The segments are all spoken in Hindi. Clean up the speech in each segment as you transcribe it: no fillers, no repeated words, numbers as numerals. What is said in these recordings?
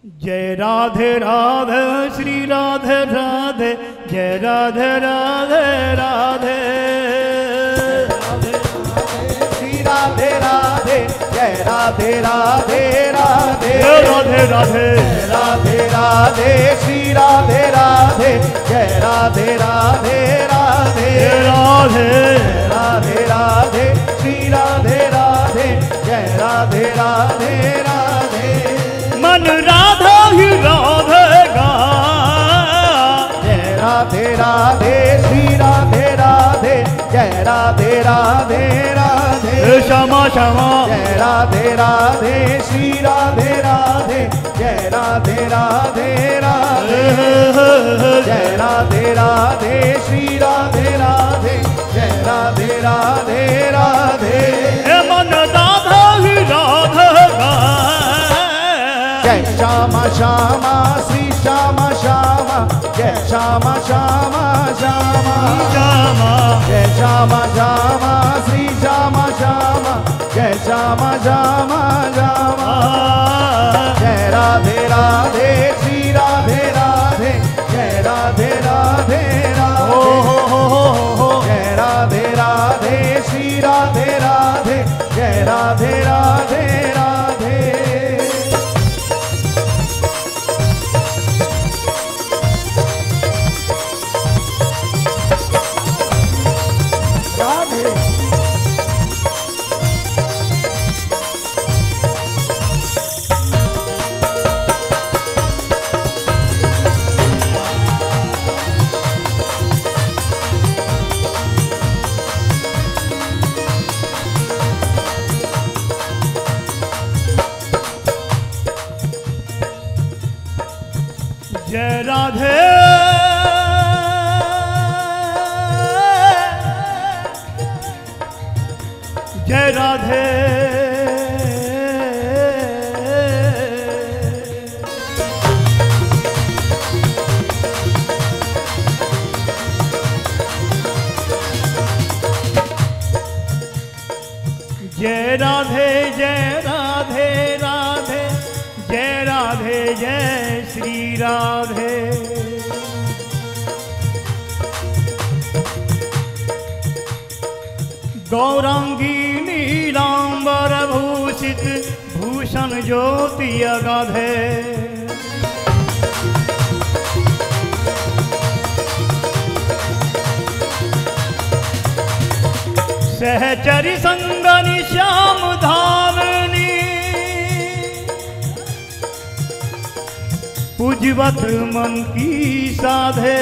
जय राधे राधे श्री राधे राधे, जय राधे राधे राधे, श्री राधे राधे, जय राधे राधे राधे, राधे राधे राधे राधे, श्री राधे राधे, जय राधे राधे राधे, राधे राधे राधे, श्री राधे राधे, जय राधे राधे राधे। मन राधा ही राधेगा, जय राधे राधे, श्री राधे राधे, जय राधे राधे राधे, श्यामा श्यामा, जय राधे राधे, श्री राधे राधे, जय राधे राधे राधे, जय राधे राधे, श्री राधे राधे, जय राधे राधे राधे। मन राधा ही राधेगा, जय श्यामा श्यामा, श्री श्यामा श्यामा, जय श्यामा श्यामा श्यामा, श्यामा जय श्यामा श्यामा, श्री श्यामा श्यामा, जय श्यामा श्यामा श्यामा, जय राधे राधे, श्री राधे राधे, जय राधे राधे राधे, जय राधे राधे, श्री राधे राधे, जय राधे राधे राधे। जय राधे जय राधे, जय राधे जय राधे राधे, जय राधे जय श्री राधे, गौरांगी नीलांबर भूषित, भूषण ज्योति अगाधे, सहचरी संगनी श्याम धामनी, पूजवत मन की साधे,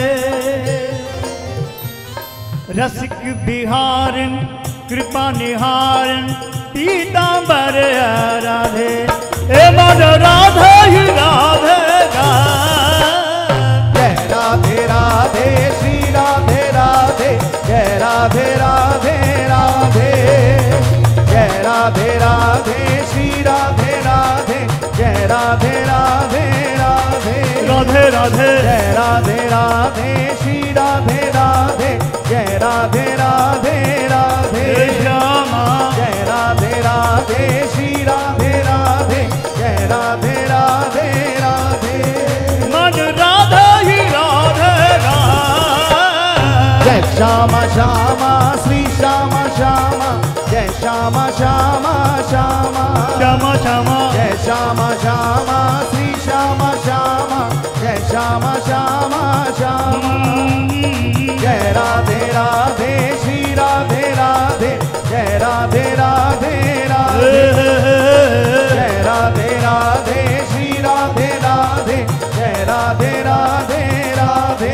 रसिक बिहारन कृपा निहारन, पीतांबर राधे, ए मन राधा ही राधेगा, जय राधे राधे, श्री राधे राधे, जय राधे राधे राधे, जय राधे राधे, श्री राधे राधे, जय राधे राधे राधे, राधे राधे, जय राधे राधे, श्री राधे राधे, जय राधे राधे राधे, श्यामा, जय राधे राधे, श्री राधे राधे, जय राधे राधे राधे। मन राधा ही राधेगा, जय श्यामा श्यामा, श्री श्यामा श्यामा, जय श्यामा श्यामा श्यामा, श्यामा श्यामा, जय श्यामा श्यामा, श्री श्यामा श्यामा, जय श्यामा श्यामा श्यामा, जय राधे राधे, श्री राधे राधे, जय राधे राधे राधे, जय राधे राधे, श्री राधे राधे, जय राधे राधे राधे।